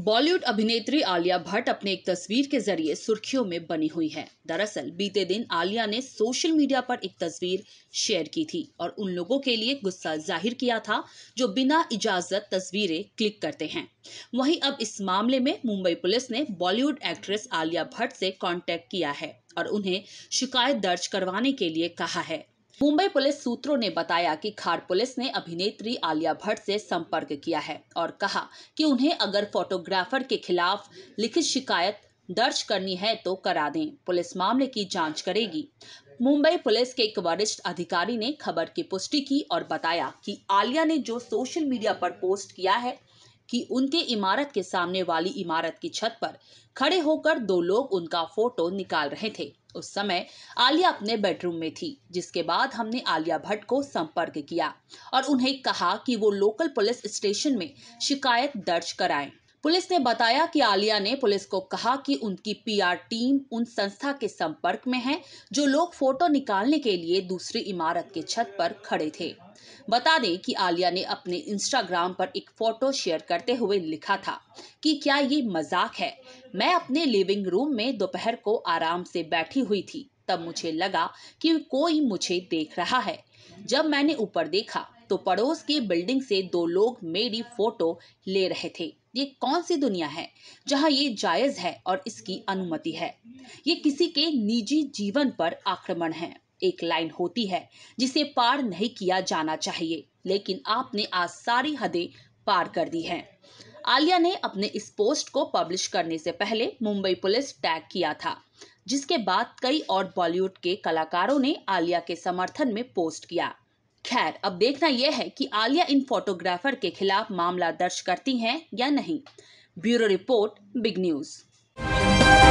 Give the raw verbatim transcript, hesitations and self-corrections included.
बॉलीवुड अभिनेत्री आलिया भट्ट अपने एक तस्वीर के जरिए सुर्खियों में बनी हुई है। दरअसल बीते दिन आलिया ने सोशल मीडिया पर एक तस्वीर शेयर की थी और उन लोगों के लिए गुस्सा जाहिर किया था जो बिना इजाजत तस्वीरें क्लिक करते हैं। वहीं अब इस मामले में मुंबई पुलिस ने बॉलीवुड एक्ट्रेस आलिया भट्ट से कांटेक्ट किया है और उन्हें शिकायत दर्ज करवाने के लिए कहा है। मुंबई पुलिस सूत्रों ने बताया कि खार पुलिस ने अभिनेत्री आलिया भट्ट से संपर्क किया है और कहा कि उन्हें अगर फोटोग्राफर के खिलाफ लिखित शिकायत दर्ज करनी है तो करा दें। पुलिस मामले की जांच करेगी। मुंबई पुलिस के एक वरिष्ठ अधिकारी ने खबर की पुष्टि की और बताया कि आलिया ने जो सोशल मीडिया पर पोस्ट किया है कि उनके इमारत के सामने वाली इमारत की छत पर खड़े होकर दो लोग उनका फोटो निकाल रहे थे। उस समय आलिया अपने बेडरूम में थी, जिसके बाद हमने आलिया भट्ट को संपर्क किया और उन्हें कहा कि वो लोकल पुलिस स्टेशन में शिकायत दर्ज कराएं। पुलिस ने बताया कि आलिया ने पुलिस को कहा कि उनकी पीआर टीम उन संस्था के संपर्क में है जो लोग फोटो निकालने के लिए दूसरी इमारत के छत पर खड़े थे। बता दें कि आलिया ने अपने इंस्टाग्राम पर एक फोटो शेयर करते हुए लिखा था कि क्या ये मजाक है। मैं अपने लिविंग रूम में दोपहर को आराम से बैठी हुई थी, तब मुझे लगा कि कोई मुझे देख रहा है। जब मैंने ऊपर देखा तो पड़ोस की बिल्डिंग से दो लोग मेरी फोटो ले रहे थे। ये कौन सी दुनिया है जहां ये जायज है और इसकी अनुमति है। ये किसी के निजी जीवन पर आक्रमण है। एक लाइन होती है जिसे पार नहीं किया जाना चाहिए, लेकिन आपने आज सारी हदें पार कर दी हैं। आलिया ने अपने इस पोस्ट को पब्लिश करने से पहले मुंबई पुलिस टैग किया था, जिसके बाद कई और बॉलीवुड के कलाकारों ने आलिया के समर्थन में पोस्ट किया। खैर, अब देखना यह है कि आलिया इन फोटोग्राफर के खिलाफ मामला दर्ज करती हैं या नहीं। Bureau report, big news.